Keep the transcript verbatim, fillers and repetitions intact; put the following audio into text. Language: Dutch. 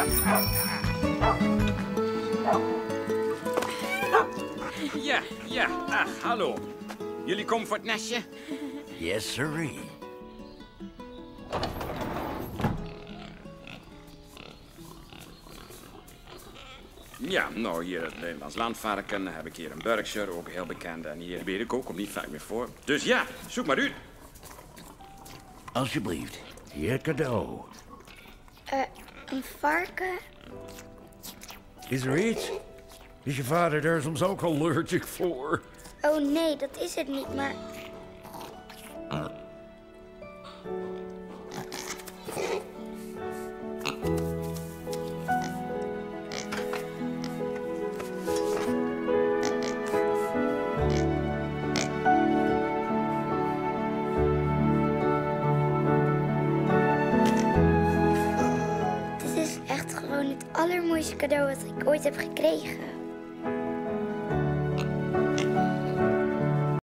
Ja, ja. Ach, hallo. Jullie komen voor het nestje? Yes, sirree. Ja, nou, hier het Nederlands landvarken. Dan heb ik hier een Berkshire, ook heel bekend. En hier weet ik ook, komt niet vaak meer voor. Dus ja, zoek maar uit. Alsjeblieft, je cadeau. Eh, uh, een varken? Is er iets? Is je vader daar soms ook allergic voor? Oh nee, dat is het niet, maar... Uh. Dit is echt gewoon het allermooiste cadeau wat ik ooit heb gekregen.